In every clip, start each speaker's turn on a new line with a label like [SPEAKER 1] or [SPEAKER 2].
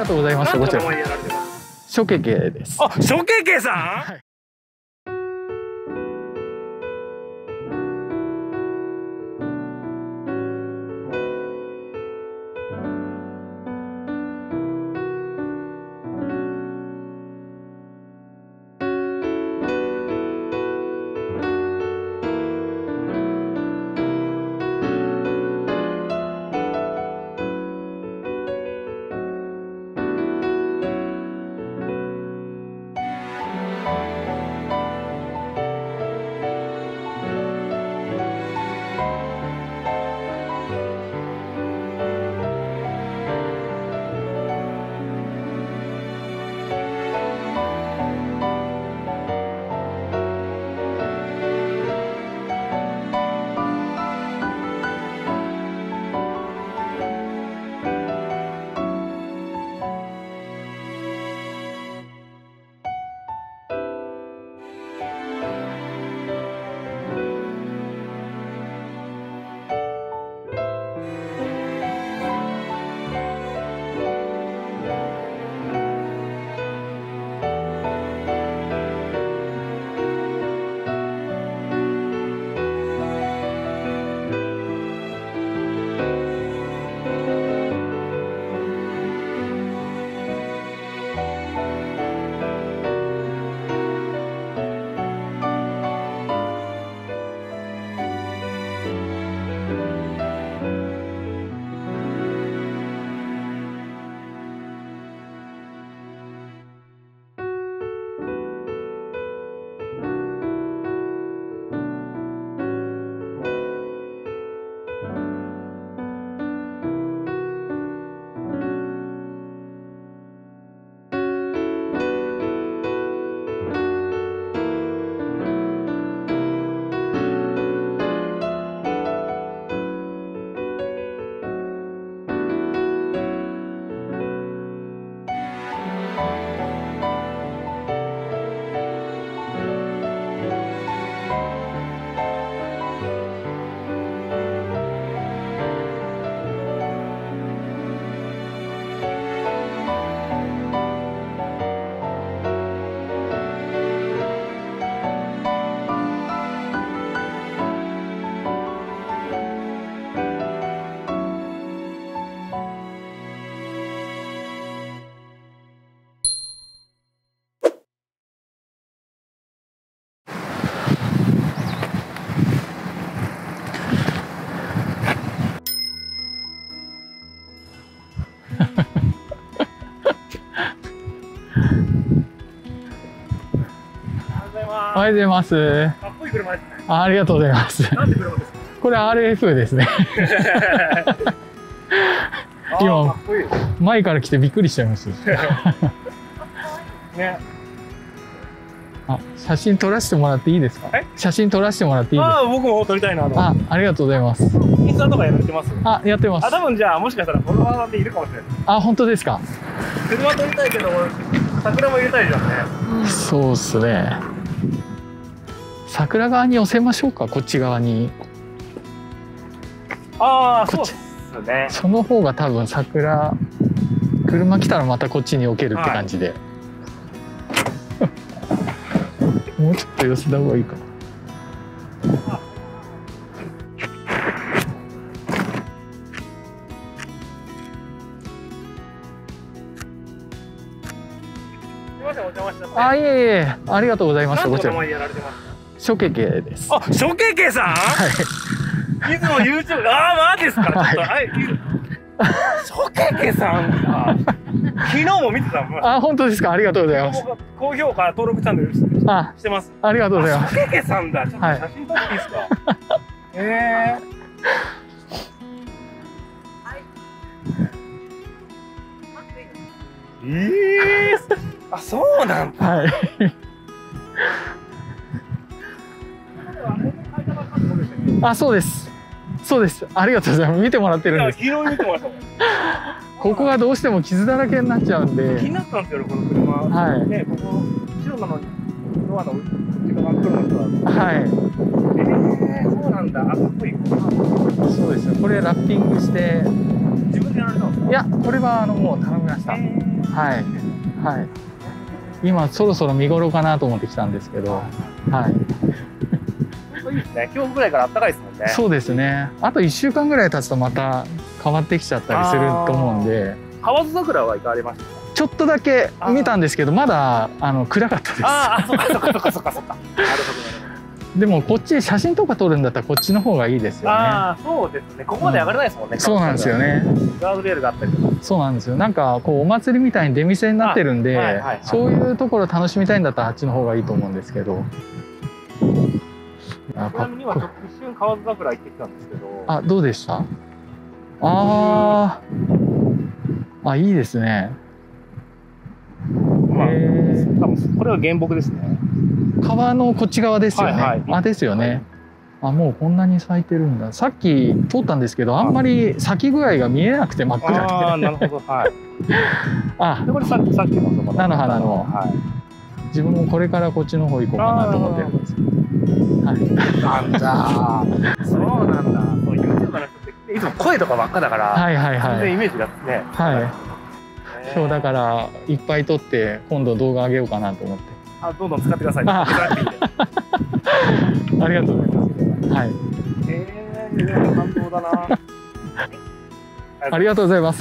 [SPEAKER 1] がとうございます。
[SPEAKER 2] 何の
[SPEAKER 1] こちら。
[SPEAKER 2] 名前やられてます？
[SPEAKER 1] 諸家系です。
[SPEAKER 2] あ、諸家系さん。
[SPEAKER 1] はい。おはようございます。
[SPEAKER 2] かっこいい車ですね。
[SPEAKER 1] ありがとうございます。
[SPEAKER 2] なんで車ですか？
[SPEAKER 1] これ RF ですね。今
[SPEAKER 2] かっこいい。
[SPEAKER 1] 前から来てびっくりしちゃいました。
[SPEAKER 2] ね。
[SPEAKER 1] あ、写真撮らせてもらっていいですか？写真撮らせてもらっていいですか？
[SPEAKER 2] 僕も撮りたいなと。
[SPEAKER 1] ありがとうございます。
[SPEAKER 2] インスタとかやられてます？
[SPEAKER 1] やってます。
[SPEAKER 2] 多分じゃあもしかしたらフォロワーさんでいるかもしれない。
[SPEAKER 1] 本当ですか？
[SPEAKER 2] 車撮りたいけど桜も入れたいじゃんね。
[SPEAKER 1] そうっすね。桜側に寄せましょうか、こっち側に。
[SPEAKER 2] そうですね。
[SPEAKER 1] その方が多分車来たらまたこっちに置けるって感じで。もうちょっと寄せた方がいいかな。
[SPEAKER 2] すみません、お邪魔しちゃって。
[SPEAKER 1] いえいえ、ありがとうございます。
[SPEAKER 2] 何の
[SPEAKER 1] こちら。
[SPEAKER 2] 名前やられてますか？
[SPEAKER 1] 諸家系です。
[SPEAKER 2] 諸家系さん。
[SPEAKER 1] はい。
[SPEAKER 2] いつも YouTube、マジですか？ちょっと、諸家系さんが。昨日も見てたもん。
[SPEAKER 1] 本当ですか？ありがとうございます。
[SPEAKER 2] 高評価、登録チャンネルしてます。
[SPEAKER 1] ありがとうございます。
[SPEAKER 2] 諸家系さんだ。ちょっと写真撮っていいですか？そうなんだ。
[SPEAKER 1] はい。そうです。そうです。ありがとうございます。見てもらってるんです。
[SPEAKER 2] 昨日見てましたもん。
[SPEAKER 1] ここがどうしても傷だらけになっちゃうんで。
[SPEAKER 2] 気になったんですよ、この車。
[SPEAKER 1] はい。
[SPEAKER 2] ね、ここ白なのにドアの内側黒の人だ。
[SPEAKER 1] はい。
[SPEAKER 2] そうなんだ。かっこいい。
[SPEAKER 1] そうですよ。これラッピングして。
[SPEAKER 2] 自分でやられたんですか？
[SPEAKER 1] いや、これはもう頼みました。 はいはい今そろそろ見頃かなと思ってきたんですけど、はい
[SPEAKER 2] いいですね。今日ぐらいから暖かいですもんね。
[SPEAKER 1] そうですね。あと1週間ぐらい経つとまた変わってきちゃったりすると思うんで、
[SPEAKER 2] 河津桜は行かれましたか？
[SPEAKER 1] ちょっとだけ見たんですけど、まだ暗かったです。
[SPEAKER 2] ああ、そっかそっかそっかそっかそっか。なるほどなるほど。
[SPEAKER 1] でもこっち写真とか撮るんだったらこっちの方がいいですよね。
[SPEAKER 2] ああ、そうですね。ここまで上がれないですもんね。
[SPEAKER 1] そうなんですよね。
[SPEAKER 2] ガードレールがあったりとか。
[SPEAKER 1] そうなんですよ。なんかこうお祭りみたいに出店になってるんで、そういうところ楽しみたいんだったらあっちの方がいいと思うんですけど。
[SPEAKER 2] ちなみにはちょっと一瞬河津桜行ってきたんですけど。
[SPEAKER 1] あ、どうでした？ああ、いいですね。
[SPEAKER 2] まあ、多分これは原木ですね。
[SPEAKER 1] 川のこっち側ですよね。あ、ですよね。あ、もうこんなに咲いてるんだ。さっき通ったんですけど、あんまり咲き具合が見えなくて真っ暗で。
[SPEAKER 2] ああ、なるほど。はい。
[SPEAKER 1] あ、
[SPEAKER 2] でこれさっきのその
[SPEAKER 1] 菜の花の。
[SPEAKER 2] はい。
[SPEAKER 1] 自分もこれからこっちの方行こうかなと思ってるんです。はい。
[SPEAKER 2] なんだ。そうなんだ。そう YouTube の人っていつも声とかばっかだから。
[SPEAKER 1] はいはいはい。
[SPEAKER 2] 全然イメージがね。
[SPEAKER 1] はい。今日だからいっぱい撮って今度動画上げようかなと思って。
[SPEAKER 2] あ、どんどん使ってください。
[SPEAKER 1] ありがとうございます。はい。
[SPEAKER 2] 感動だな。
[SPEAKER 1] ありがとうございます。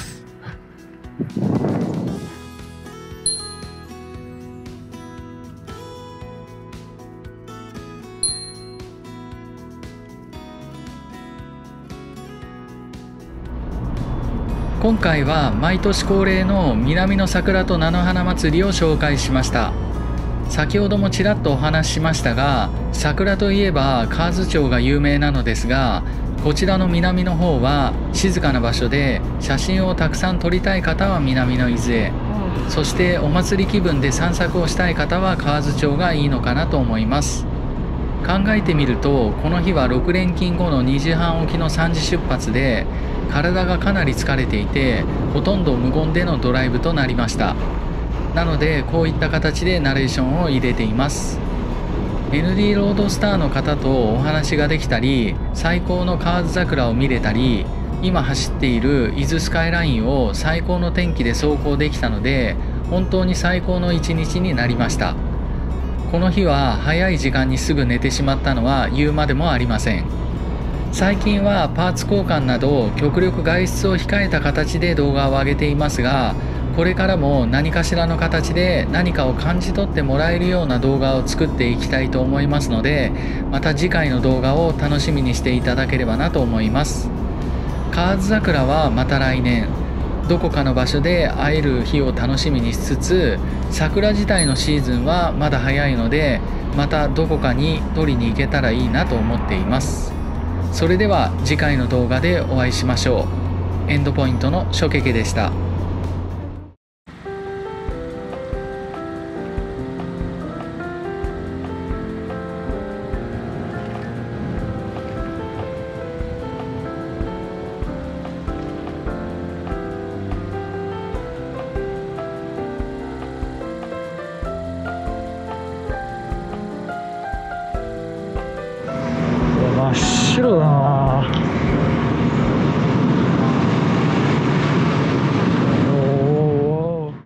[SPEAKER 1] 今回は毎年恒例の南の桜と菜の花祭りを紹介しました。先ほどもちらっとお話ししましたが、桜といえば河津町が有名なのですが、こちらの南の方は静かな場所で写真をたくさん撮りたい方は南の伊豆へ、そしてお祭り気分で散策をしたい方は河津町がいいのかなと思います。考えてみると、この日は6連勤後の2時半起きの3時出発で、体がかなり疲れていて、ほとんど無言でのドライブとなりました。なのでこういった形でナレーションを入れています。 ND ロードスターの方とお話ができたり、最高の河津桜を見れたり、今走っている伊豆スカイラインを最高の天気で走行できたので、本当に最高の一日になりました。この日は早い時間にすぐ寝てしまったのは言うまでもありません。最近はパーツ交換など極力外出を控えた形で動画を上げていますが、これからも何かしらの形で何かを感じ取ってもらえるような動画を作っていきたいと思いますので、また次回の動画を楽しみにしていただければなと思います。河津桜はまた来年どこかの場所で会える日を楽しみにしつつ、桜自体のシーズンはまだ早いので、またどこかに撮りに行けたらいいなと思っています。それでは次回の動画でお会いしましょう。エンドポイントのしょけけでした。